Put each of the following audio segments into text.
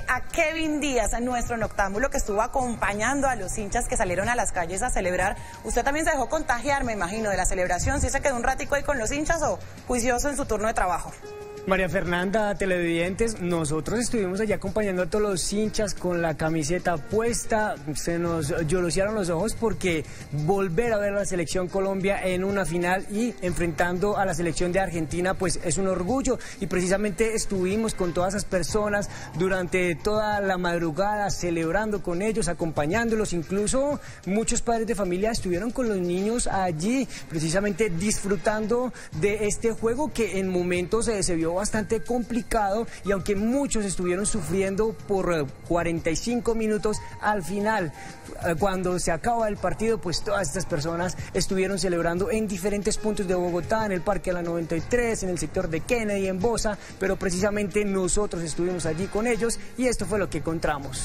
a Kevin Díaz, nuestro noctámbulo que estuvo acompañando a los hinchas que salieron a las calles a celebrar. Usted también se dejó contagiar, me imagino, de la celebración. ¿Sí se quedó un ratico ahí con los hinchas o juicioso en su turno de trabajo? María Fernanda, televidentes, nosotros estuvimos allá acompañando a todos los hinchas con la camiseta puesta. Se nos llorosearon los ojos porque volver a ver a la selección Colombia en una final y enfrentando a la selección de Argentina, pues es un orgullo. Y precisamente estuvimos con todas esas personas durante toda la madrugada celebrando con ellos, acompañándolos. Incluso muchos padres de familia estuvieron con los niños allí, precisamente disfrutando de este juego que en momentos se vio bastante complicado, y aunque muchos estuvieron sufriendo por 45 minutos, al final, cuando se acaba el partido, pues todas estas personas estuvieron celebrando en diferentes puntos de Bogotá, en el Parque de la 93, en el sector de Kennedy, en Bosa, pero precisamente nosotros estuvimos allí con ellos y esto fue lo que encontramos.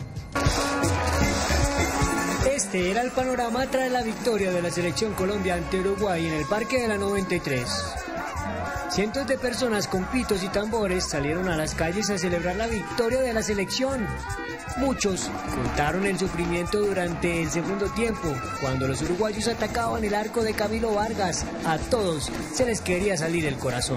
Este era el panorama tras la victoria de la selección Colombia ante Uruguay en el Parque de la 93. Cientos de personas con pitos y tambores salieron a las calles a celebrar la victoria de la selección. Muchos contaron el sufrimiento durante el segundo tiempo, cuando los uruguayos atacaban el arco de Camilo Vargas. A todos se les quería salir el corazón.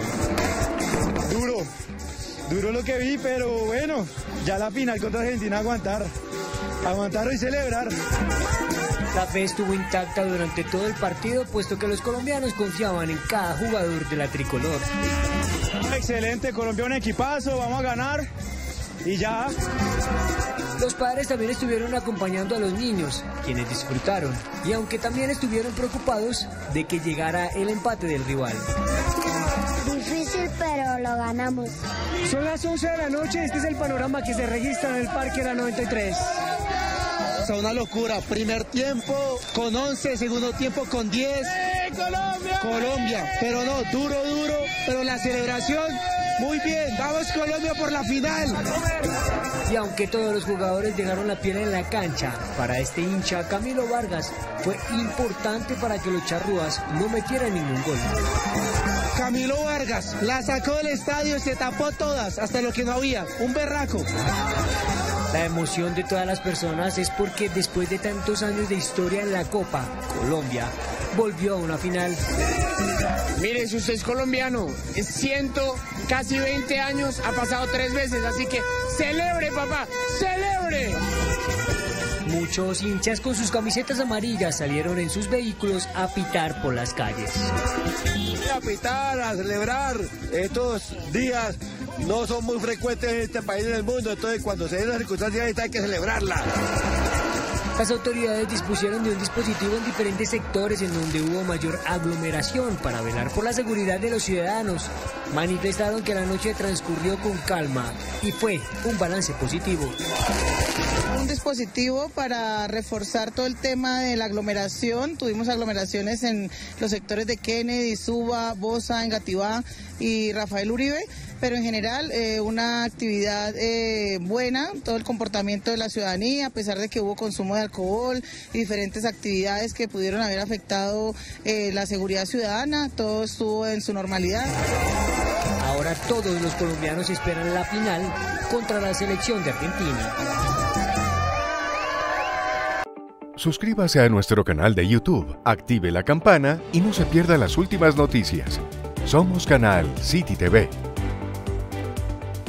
Duro lo que vi, pero bueno, ya la final contra Argentina aguantar y celebrar. La fe estuvo intacta durante todo el partido, puesto que los colombianos confiaban en cada jugador de la tricolor. Excelente, Colombia un equipazo, vamos a ganar y ya. Los padres también estuvieron acompañando a los niños, quienes disfrutaron, y aunque también estuvieron preocupados de que llegara el empate del rival. Difícil, pero lo ganamos. Son las 11 de la noche, este es el panorama que se registra en el Parque de la 93. O sea, una locura. Primer tiempo con 11, segundo tiempo con 10. ¡Colombia! Colombia, pero no, duro, pero la celebración, muy bien. Vamos Colombia por la final. Y aunque todos los jugadores dejaron la piel en la cancha, para este hincha Camilo Vargas fue importante para que los charrúas no metieran ningún gol. Camilo Vargas la sacó del estadio, se tapó todas, hasta lo que no había, un berraco. La emoción de todas las personas es porque después de tantos años de historia en la Copa, Colombia volvió a una final. Mire, si usted es colombiano, es casi 20 años, ha pasado 3 veces, así que ¡celebre, papá! ¡Celebre! Muchos hinchas con sus camisetas amarillas salieron en sus vehículos a pitar por las calles. A pitar, a celebrar. Estos días no son muy frecuentes en este país y en el mundo, entonces cuando se den las circunstancias hay que celebrarla. Las autoridades dispusieron de un dispositivo en diferentes sectores en donde hubo mayor aglomeración para velar por la seguridad de los ciudadanos. Manifestaron que la noche transcurrió con calma y fue un balance positivo. Un dispositivo para reforzar todo el tema de la aglomeración. Tuvimos aglomeraciones en los sectores de Kennedy, Suba, Bosa, Engativá y Rafael Uribe, pero en general una actividad buena, todo el comportamiento de la ciudadanía, a pesar de que hubo consumo de alcohol y diferentes actividades que pudieron haber afectado la seguridad ciudadana, todo estuvo en su normalidad. Ahora todos los colombianos esperan la final contra la selección de Argentina. Suscríbase a nuestro canal de YouTube, active la campana y no se pierda las últimas noticias. Somos Canal City TV.